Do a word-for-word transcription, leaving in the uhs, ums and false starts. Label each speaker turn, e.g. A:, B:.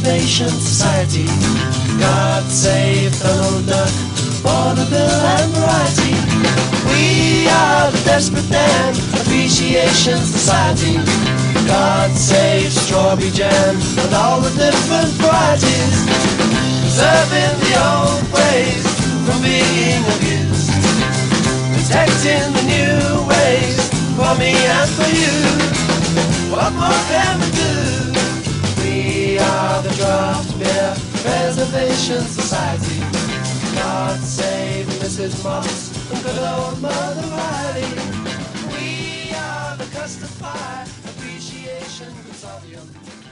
A: Preservation Society. God save Donald Duck, Vaudeville and Variety. We are the Desperate Dan Appreciation Society. God save strawberry jam and all the different varieties. Preserving the old ways from being abused. Protecting the new ways for me and for you. What more can we do? We are the Draft Beer Preservation Society. God save Missus Moss and good old Mother Riley. We are the Custard Pie Appreciation Consortium.